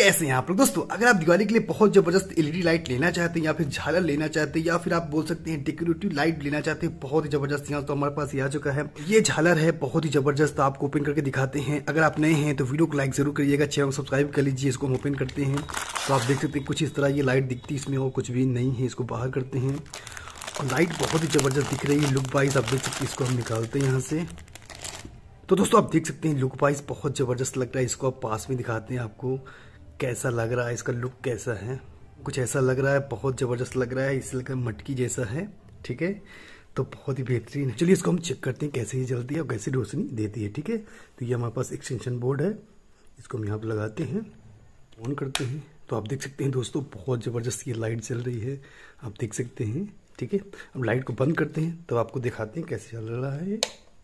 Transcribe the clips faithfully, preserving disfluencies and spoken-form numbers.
कैसे हैं आप लोग। दोस्तों अगर आप दिवाली के लिए बहुत जबरदस्त एलईडी लाइट लेना चाहते हैं या फिर झालर लेना चाहते हैं या फिर आप बोल सकते हैं डेकोरेटिव लाइट लेना चाहते हैं बहुत ही जबरदस्त, यहाँ तो हमारे पास ये आ चुका है। ये झालर है बहुत ही जबरदस्त, आपको ओपन करके दिखाते हैं। अगर आप नए हैं तो वीडियो को लाइक जरूर करिएगा, चैनल को सब्सक्राइब कर लीजिए। इसको हम ओपन करते हैं तो आप देख सकते हैं कुछ इस तरह ये लाइट दिखती है, इसमें और कुछ भी नहीं है। इसको बाहर करते हैं और लाइट बहुत ही जबरदस्त दिख रही है। लुक वाइज आप देख सकते हैं, इसको हम निकालते हैं यहाँ से। तो दोस्तों आप देख सकते हैं लुक वाइज बहुत ज़बरदस्त लग रहा है। इसको आप पास में दिखाते हैं आपको कैसा लग रहा है, इसका लुक कैसा है। कुछ ऐसा लग रहा है, बहुत ज़बरदस्त लग रहा है, इसे लग रहा है मटकी जैसा है। ठीक है, तो बहुत ही बेहतरीन है। चलिए इसको हम चेक करते हैं कैसे ये जलती है और कैसे रोशनी देती है। ठीक है, तो ये हमारे पास एक्सटेंशन बोर्ड है, इसको हम यहाँ पर लगाते हैं, ऑन करते हैं। तो आप देख सकते हैं दोस्तों बहुत ज़बरदस्त ये लाइट चल रही है, आप देख सकते हैं। ठीक है, अब लाइट को बंद करते हैं तब आपको दिखाते हैं कैसे चल रहा है ये।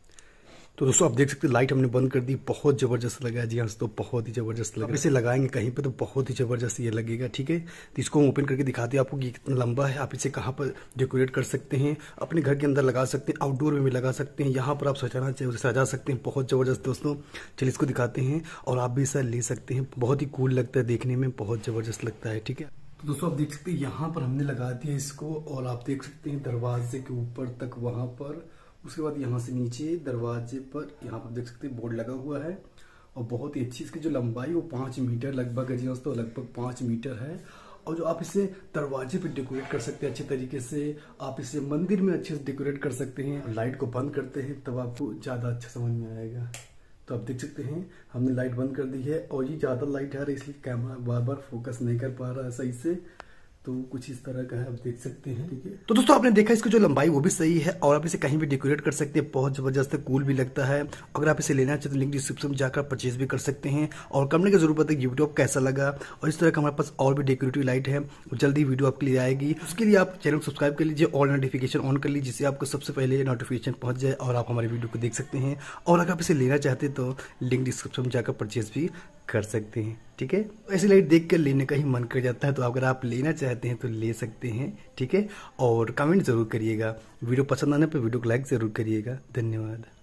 तो दोस्तों आप देख सकते हैं लाइट हमने बंद कर दी, बहुत ज़बरदस्त लगा है जी हाँ, तो बहुत ही ज़बरदस्त लगा। इसे लगाएंगे कहीं पे तो बहुत ही ज़बरदस्त ये लगेगा। ठीक है, तो इसको हम ओपन करके दिखाते हैं आपको कि कितना लंबा है। आप इसे कहाँ पर डेकोरेट कर सकते हैं, अपने घर के अंदर लगा सकते हैं, आउटडोर में भी लगा सकते हैं, यहाँ पर आप सजाना चाहिए सजा सकते हैं। बहुत ज़बरदस्त दोस्तों, चलिए इसको दिखाते हैं और आप भी इसे ले सकते हैं। बहुत ही कूल लगता है देखने में, बहुत ज़बरदस्त लगता है। ठीक है, तो दोस्तों आप देख सकते हैं यहाँ पर हमने लगा दिया इसको और आप देख सकते हैं दरवाजे के ऊपर तक वहाँ पर, उसके बाद यहाँ से नीचे दरवाजे पर यहाँ पर देख सकते हैं बोर्ड लगा हुआ है और बहुत ही अच्छी इसकी जो लंबाई वो पाँच मीटर लगभग है जी दोस्तों, लगभग पाँच मीटर है। और जो आप इसे दरवाजे पे डेकोरेट कर सकते हैं अच्छे तरीके से, आप इसे मंदिर में अच्छे से डेकोरेट कर सकते हैं। लाइट को बंद करते हैं तब आपको ज़्यादा अच्छा समझ में आएगा। तो आप देख सकते हैं हमने लाइट बंद कर दी है और ये ज़्यादा लाइट आ रही है इसलिए कैमरा बार बार फोकस नहीं कर पा रहा है सही से। तो कुछ इस तरह का है, आप देख सकते हैं। ठीक है, तो दोस्तों आपने देखा इसकी जो लंबाई वो भी सही है और आप इसे कहीं भी डेकोरेट कर सकते हैं, बहुत जबरदस्त कूल भी लगता है। अगर आप इसे लेना चाहते हैं तो लिंक डिस्क्रिप्शन में जाकर परचेज भी कर सकते हैं। और कमेंट की जरूरत है वीडियो कैसा लगा, और इस तरह का हमारे पास और भी डेकोरेटिव लाइट है, जल्दी वीडियो आपके लिए आएगी। उसके लिए आप चैनल को सब्सक्राइब कर लीजिए, ऑल नोटिफिकेशन ऑन कर लीजिए जिससे आपको सबसे पहले नोटिफिकेशन पहुंच जाए और आप हमारे वीडियो को देख सकते हैं। और अगर आप इसे लेना चाहते हैं तो लिंक डिस्क्रिप्शन में जाकर परचेज भी कर सकते हैं। ठीक है, ऐसी लाइट देख कर लेने का ही मन कर जाता है, तो अगर आप लेना चाहते हैं तो ले सकते हैं। ठीक है, और कमेंट जरूर करिएगा, वीडियो पसंद आने पर वीडियो को लाइक जरूर करिएगा। धन्यवाद।